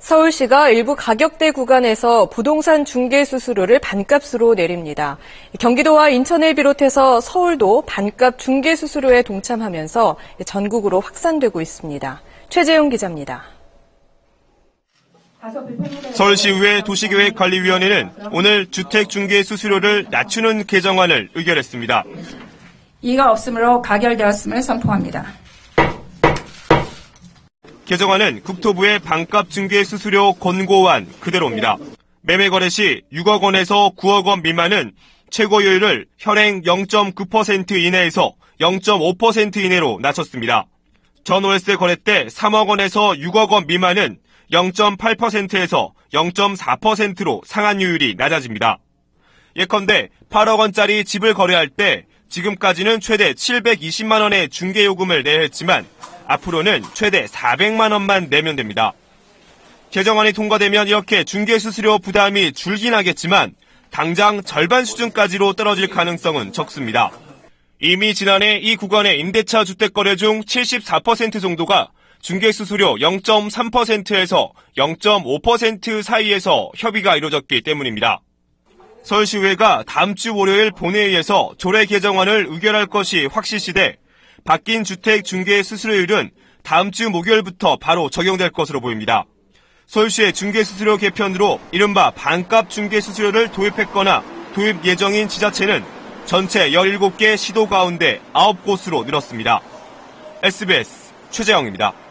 서울시가 일부 가격대 구간에서 부동산 중개 수수료를 반값으로 내립니다. 경기도와 인천을 비롯해서 서울도 반값 중개 수수료에 동참하면서 전국으로 확산되고 있습니다. 최재용 기자입니다. 서울시의회 도시계획관리위원회는 오늘 주택중개 수수료를 낮추는 개정안을 의결했습니다. 이의가 없으므로 가결되었음을 선포합니다. 개정안은 국토부의 반값 중개 수수료 권고안 그대로입니다. 매매 거래 시 6억 원에서 9억 원 미만은 최고요율을 현행 0.9% 이내에서 0.5% 이내로 낮췄습니다. 전 월세 거래 때 3억 원에서 6억 원 미만은 0.8%에서 0.4%로 상한요율이 낮아집니다. 예컨대 8억 원짜리 집을 거래할 때 지금까지는 최대 720만 원의 중개요금을 내야 했지만 앞으로는 최대 400만 원만 내면 됩니다. 개정안이 통과되면 이렇게 중개수수료 부담이 줄긴 하겠지만 당장 절반 수준까지로 떨어질 가능성은 적습니다. 이미 지난해 이 구간의 임대차 주택거래 중 74% 정도가 중개수수료 0.3%에서 0.5% 사이에서 협의가 이루어졌기 때문입니다. 서울시의회가 다음 주 월요일 본회의에서 조례 개정안을 의결할 것이 확실시돼 바뀐 주택 중개 수수료율은 다음 주 목요일부터 바로 적용될 것으로 보입니다. 서울시의 중개 수수료 개편으로 이른바 반값 중개 수수료를 도입했거나 도입 예정인 지자체는 전체 17개 시도 가운데 9곳으로 늘었습니다. SBS 최재영입니다.